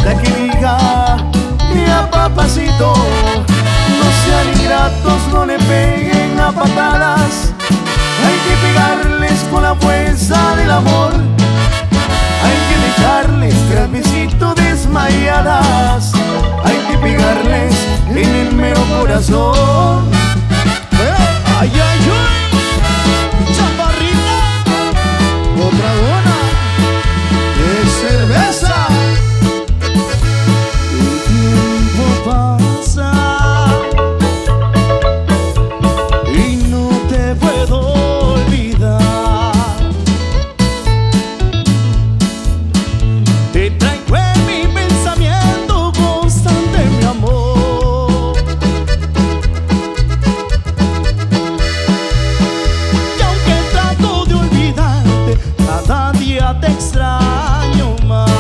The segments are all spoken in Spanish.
la que diga: mira papacito, no sean ingratos, no le peguen a patadas. Hay que pegarles con la fuerza del amor. Hay que dejarles tras besito desmayadas. Hay que pegarles en el mero corazón. ¡Ay, ay, ay! ¡Chaparrita! ¡Otra dona de cerveza! El tiempo pasa y no te puedo olvidar. Te traigo en mi pensamiento constante, mi amor. Y aunque trato de olvidarte, cada día te extraño más.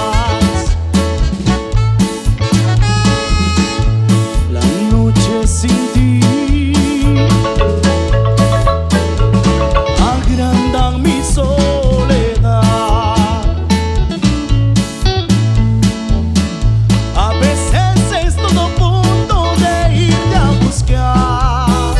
La noche sin ti Agrandan mi soledad. A veces es todo punto de irte a buscar.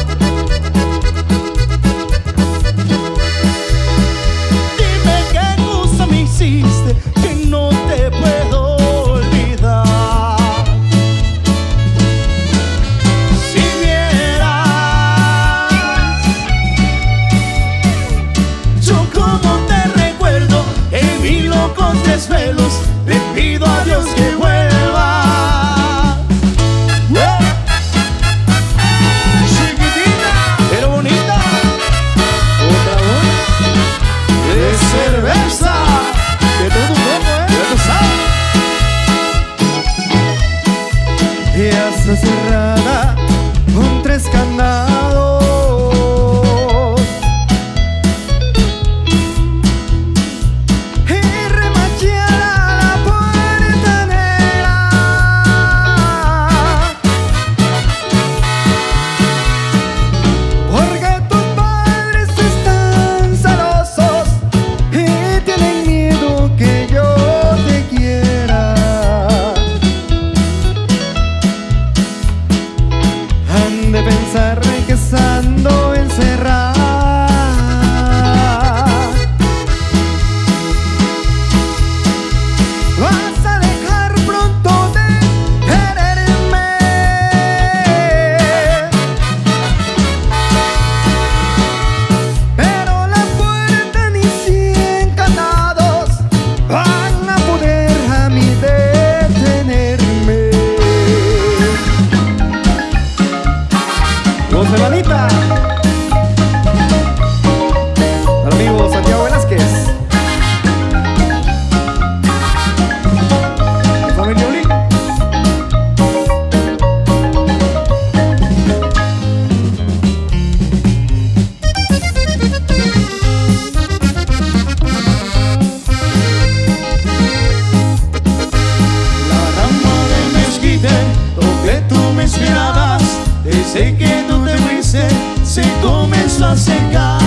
Dime qué cosa me hiciste que no te puedo olvidar. Si vieras yo como te recuerdo en mis locos desvelos, le pido a Dios que vuelva. Chiquitita, pero bonita. Otra dona de cerveza. De todo un poco, ya lo sabes. y está cerrada con 3 candados. Y remachada la puerta negra. Porque tus padres están celosos y tienen miedo que yo te quiera. Han de pensar que estando encerrada vas a dejar pronto de quererme. Pero la puerta ni 100 candados van a poder a mí detenerme. Voz de Manita. Al amigo Santiago Velázquez. Mi familia Uli. La rama del mezquite donde tú me esperabas, desde que tú te fuiste se comenzó a secar.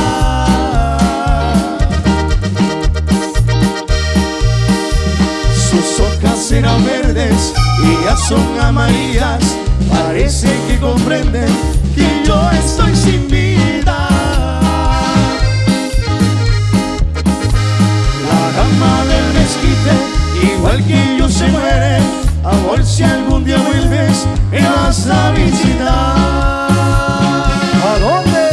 Sus hojas eran verdes y ya son amarillas. Parece que comprenden que yo estoy sin vida. La rama del mezquite, igual que yo, se muere. Amor, si algún día vuelves, me vas a visitar. ¿A dónde?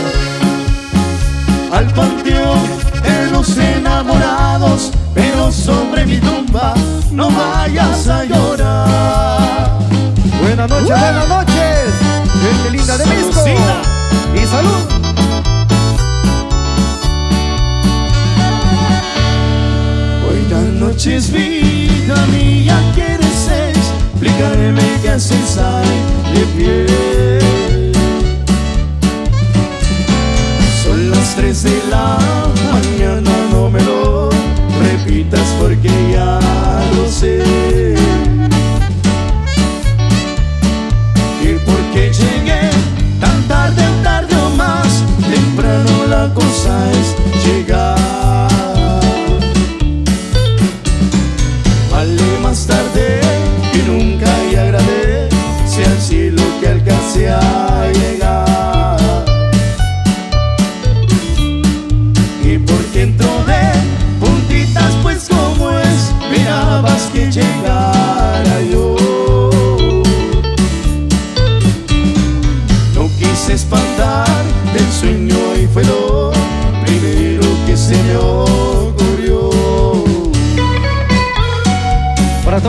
Al panteón de los enamorados, pero sobre mi tumba no vayas a llorar. Buenas noches, gente linda de Misco. Salucita. Y salud. Buenas noches, vida mía, ¿quieres explicarme qué haces ahí de pie? Son las 3 de la mañana, no me lo repitas porque ya lo sé. Y porque llegué tan tarde o más temprano, la cosa es llegar. Vale más tarde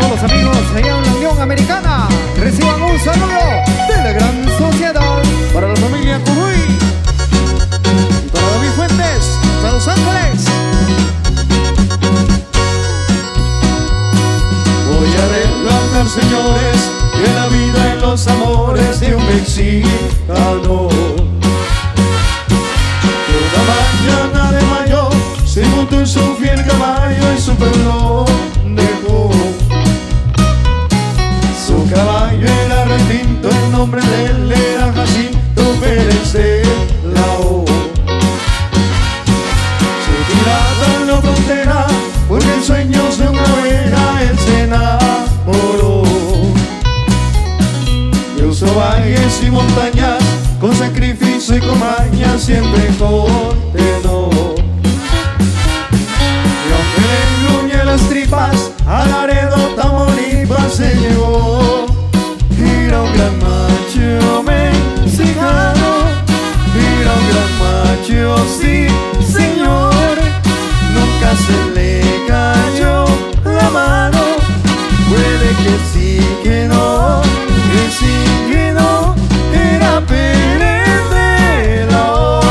todos los amigos allá en la Unión Americana, reciban un saludo de la gran sociedad. Para la familia Curuy y para David Fuentes, para Los Ángeles. Voy a relatar, señores, de la vida y los amores de un mexicano. Toda mañana de mayo se montó en su fiel caballo y su perro dejó. Su caballo era retinto, el nombre de él era Jacinto Pérez de la O. Su tirada en la frontera, porque en sueños de una buena él se enamoró. Cruzó valles y montañas, con sacrificio y con maña siempre condenó. Y aunque le gruñe las tripas, a Laredo, Tamaulipas se llevó. Era un gran macho mexicano, era un gran macho, sí señor. Nunca se le cayó la mano, puede que sí, que no, que sí, que no. Era Pérez de la O.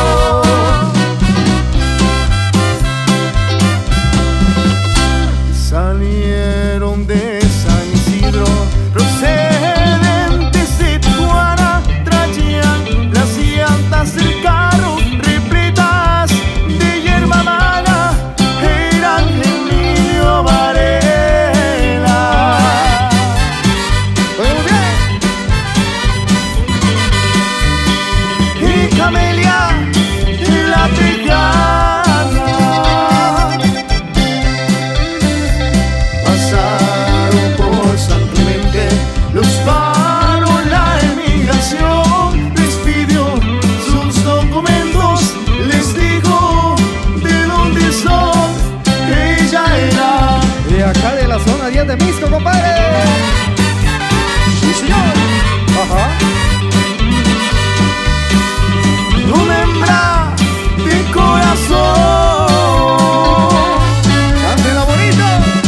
Salieron de San Isidro, procedentes de Tijuana, traían las llantas del carro repletas de hierba mala. Eran Emilio Varela. Muy bien. Y Camelia la Tejana. Pasaron por San Clemente, los paró la emigración, les pidió sus documentos, les dijo de dónde son. Ella era De acá de la zona 10 de Misco, compadre. Sí, señor. Ajá. una hembra de corazón. ¡Cántela bonito!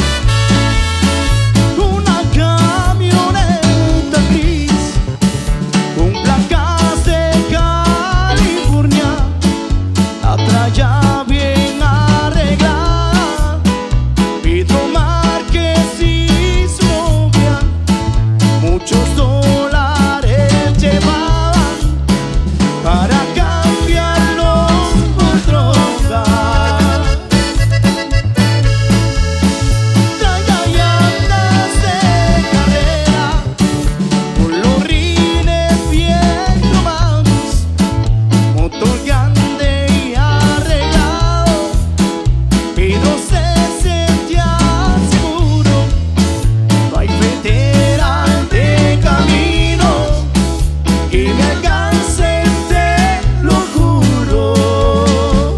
Una camioneta gris con placas de California, la traía bien arreglada. Pedro Márquez y su novia muchos dólares llevaban para cambiarlos por droga. Traía llantas de carrera con los rines bien cromados, motor grande y arreglado. Pero se sentía seguro, no hay veterano de camino que me alcance, te lo juro.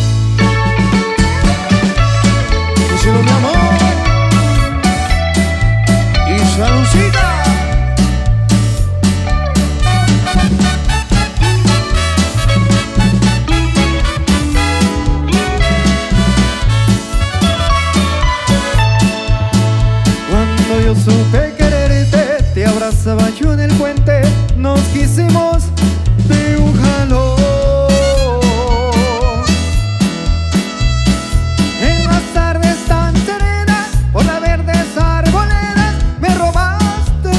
Díselo, mi amor, y saludcita. Cuando yo supe quererte, te abrazaba yo en el puente, nos quisimos de un jalón. En las tardes tan serenas, por las verdes arboledas, me robaste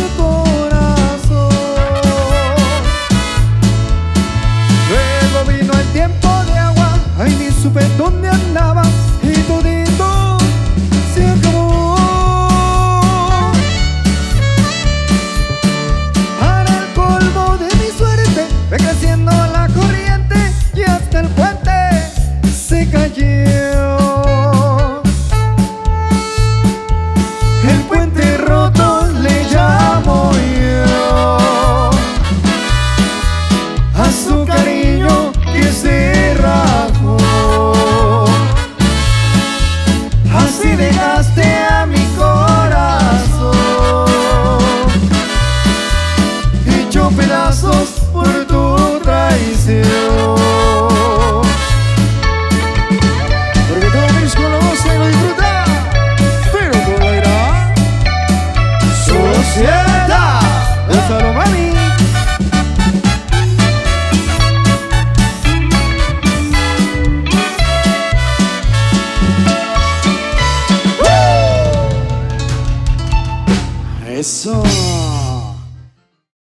Úsalo, mami. Eso.